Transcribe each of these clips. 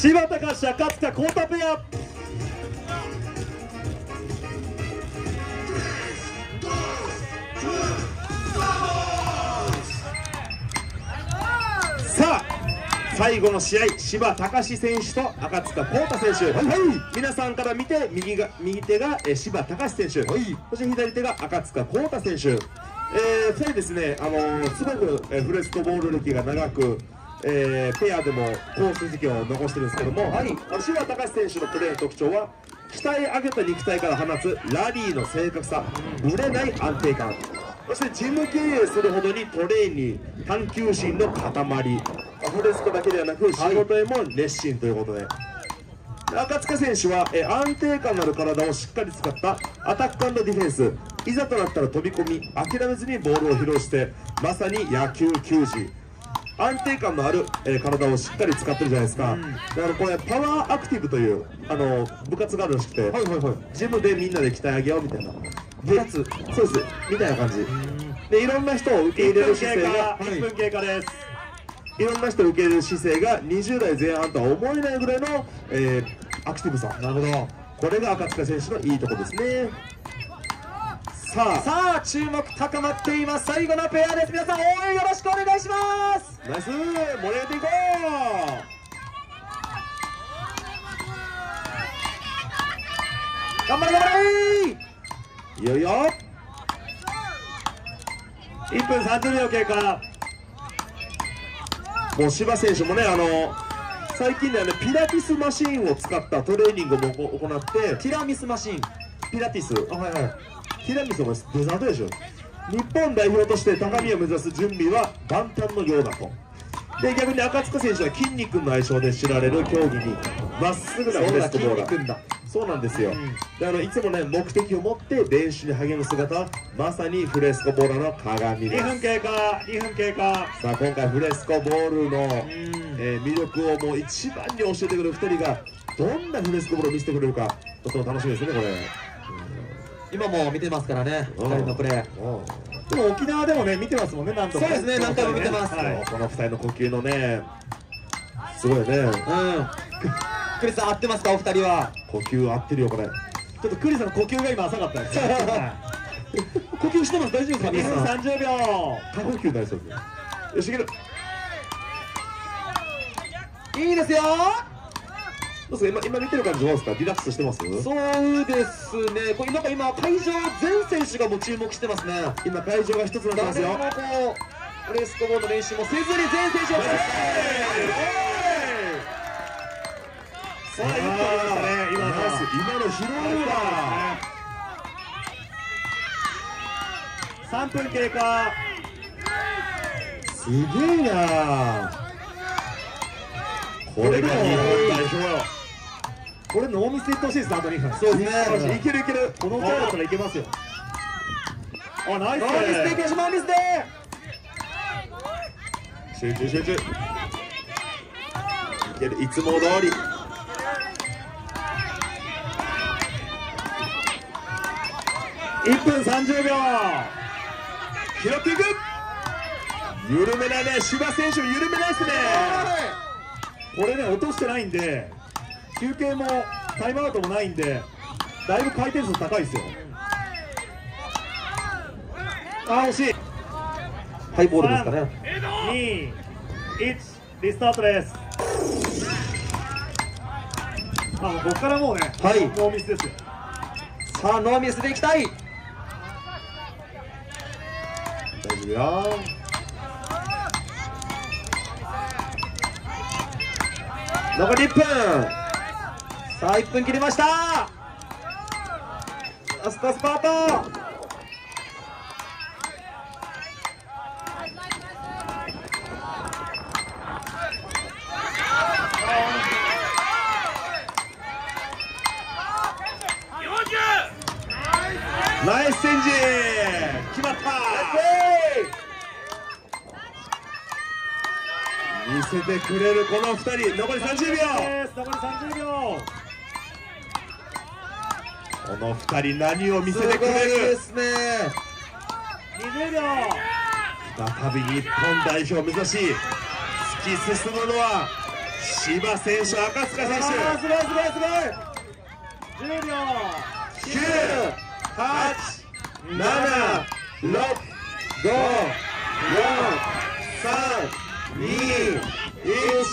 柴田勝勝田浩太ペア。さあ最後の試合、柴田選手と赤塚浩太選手、皆さんから見て右手が柴田選手、そして左手が赤塚浩太選手、2人ですね、すごくフレスコボール歴が長く、ペアでも好成績を残してるんですけども、柴田選手のプレーの特徴は鍛え上げた肉体から放つラリーの正確さ、ぶれない安定感、そしてジム経営するほどにトレーニー、探求心の塊、フレスコだけではなく仕事へも熱心ということで、赤塚選手は安定感のある体をしっかり使ったアタック&ディフェンス、いざとなったら飛び込み諦めずにボールを披露して、まさに野球球児、安定感のある体をしっかり使ってるじゃないですか。だからこれパワーアクティブという部活があるらしくて、ジムでみんなで鍛え上げようみたいな部活、そうですみたいな感じで、いろんな人を受け入れる姿勢が1分経過です。いろんな人を受け入れる姿勢が20代前半とは思えないぐらいの、アクティブさ。なるほど、これが赤塚選手のいいところですね。さあ注目高まっています。最後のペアです。皆さん応援よろしくお願いします。ナイス、盛り上げていこう。頑張れ頑張れ、いよいよ1分30秒経過。もう柴選手もね、最近ではね、ピラティスマシンを使ったトレーニングも行って、ティラミスマシン、ピラティス、ティラミスもデザートでしょ。日本代表として高みを目指す準備は万端のようだと。で、逆に赤塚選手は筋肉の愛称で知られる競技にまっすぐなフレスコボーラー。そうなんですよ。でいつもね、目的を持って練習に励む姿はまさにフレスコボーラーの鏡です。2分経過、2分経過。さあ今回フレスコボールの、魅力をもう一番に教えてくれる2人がどんなフレスコボールを見せてくれるか、とても楽しみですねこれ。今も見てますからね、2人のプレー。でも沖縄でもね見てますもんね、何度も。そうですね、何回も見てます。この2人の呼吸のね、すごいね。クリスさん合ってますか、お二人は。呼吸合ってるよこれ。ちょっとクリスさんの呼吸が今浅かったですね。呼吸してます、大丈夫ですか。2分30秒。過呼吸になりそうですね。よし、いける。いいですよ。どうですか、今見てる感じどうですか、リラックスしてます。そうですね、これなんか今会場全選手がもう注目してますね。今会場が一つになってますよ。誰もこうフレスコボールの練習もせずに全選手をさあ、今の拾うわ。3分経過。すげえな。これが日本代表よ。これノーミスでいってほしいです。あと2分。そうですね。いけるいける。この回だったらいけますよ。あ、ナイス。ノーミスでいけしまうミスで。集中集中。いける、いつも通り。1分30秒。拾っていく。緩めないね、柴選手緩めないですね。これね、落としてないんで、休憩もタイムアウトもないんで、だいぶ回転数高いですよ。あ、惜しい。ハイボールですかね。2、1、リスタートです。ここからもうね、ノーミスですよ。さあ、ノーミスでいきたい。大丈夫よ。残り1分。さあ1分切りました。ラストスパート。ナイスチェンジ決まった。見せてくれるこの2人。残り30秒。残り30秒。この2人何を見せてくれる。ですね。20秒。再び日本代表を目指し突き進むのは柴選手、赤塚選手、 すごいすごいすごい。10秒。 9、8、7、6、5、4、3、2、1。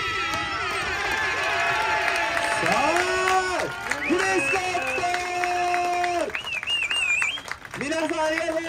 さあ、フレスコット。皆さんありがとうございます。